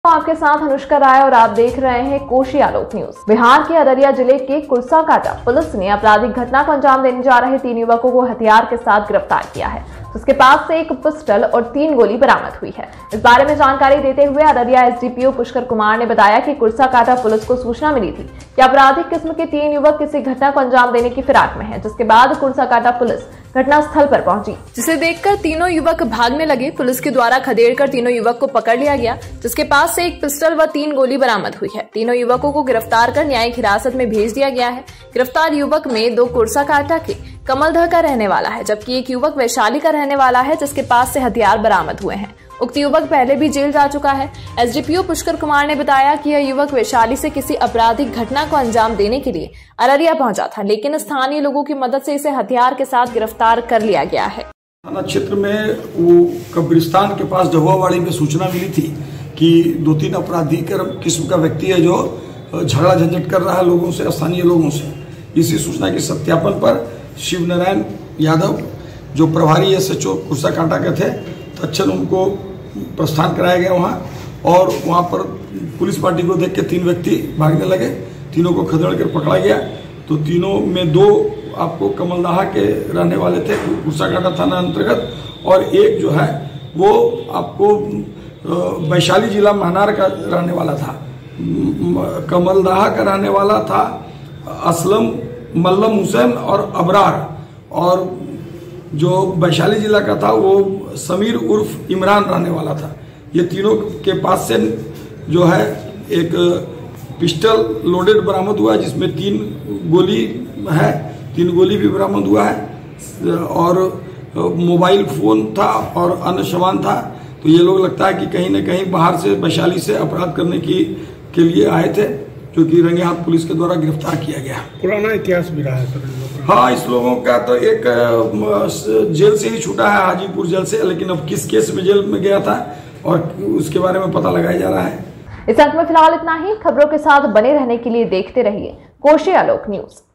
आपके साथ अनुष्का राय और आप देख रहे हैं कोशी आलोक न्यूज। बिहार के अररिया जिले के कुर्साकांटा पुलिस ने आपराधिक घटना को अंजाम देने जा रहे 3 युवकों को हथियार के साथ गिरफ्तार किया है। उसके पास से एक पिस्टल और 3 गोली बरामद हुई है। इस बारे में जानकारी देते हुए अररिया एसडीपीओ पुष्कर कुमार ने बताया कि कुर्साकांटा पुलिस को सूचना मिली थी कि आपराधिक किस्म के 3 युवक किसी घटना को अंजाम देने की फिराक में है, जिसके बाद कुर्साकांटा पुलिस घटनास्थल पर पहुंची, जिसे देखकर तीनों युवक भागने लगे। पुलिस के द्वारा खदेड़कर तीनों युवक को पकड़ लिया गया, जिसके पास से एक पिस्टल व 3 गोली बरामद हुई है। तीनों युवकों को गिरफ्तार कर न्यायिक हिरासत में भेज दिया गया है। गिरफ्तार युवक में 2 कुर्साकांटा के कमलदह का रहने वाला है, जबकि एक युवक वैशाली का रहने वाला है, जिसके पास से हथियार बरामद हुए हैं। उक्त युवक पहले भी जेल जा चुका है। एसडीपीओ पुष्कर कुमार ने बताया कि यह युवक वैशाली से किसी आपराधिक घटना को अंजाम देने के लिए अररिया पहुंचा था, लेकिन स्थानीय लोगों की मदद से इसे हथियार के साथ गिरफ्तार कर लिया गया है। थाना क्षेत्र में वो कब्रिस्तान के पास जहुआवाड़ी में सूचना मिली थी कि 2-3 आपराधिक किस्म का व्यक्ति है जो झगड़ा झंझट कर रहा है लोगों से, स्थानीय लोगों से। इसी सूचना के सत्यापन पर शिव नारायण यादव जो प्रभारी SHO कुर्साकांटा के थे, तत्क्षण उनको प्रस्थान कराया गया वहाँ, और वहाँ पर पुलिस पार्टी को देख के 3 व्यक्ति भागने लगे। तीनों को खदेड़ कर पकड़ा गया। तो तीनों में 2 आपको कमलदाहा के रहने वाले थे कुर्साकांटा थाना अंतर्गत, और एक जो है वो आपको वैशाली जिला महनार का रहने वाला था। कमलदाहा का रहने वाला था असलम मल्लम हुसैन और अबरार, और जो वैशाली जिला का था वो समीर उर्फ इमरान रहने वाला था। ये तीनों के पास से जो है एक पिस्टल लोडेड बरामद हुआ है, जिसमें 3 गोली है, 3 गोली भी बरामद हुआ है, और मोबाइल फोन था और अन्य सामान था। तो ये लोग लगता है कि कहीं न कहीं बाहर से वैशाली से अपराध करने के लिए आए थे, जो कि रंगे हाथ पुलिस के द्वारा गिरफ्तार किया गया। पुराना इतिहास भी रहा है। हाँ, इस लोगों का तो एक जेल से ही छूटा है, हाजीपुर जेल से, लेकिन अब किस केस में जेल में गया था और उसके बारे में पता लगाया जा रहा है। इस अंक में फिलहाल इतना ही। खबरों के साथ बने रहने के लिए देखते रहिए कोशी आलोक न्यूज।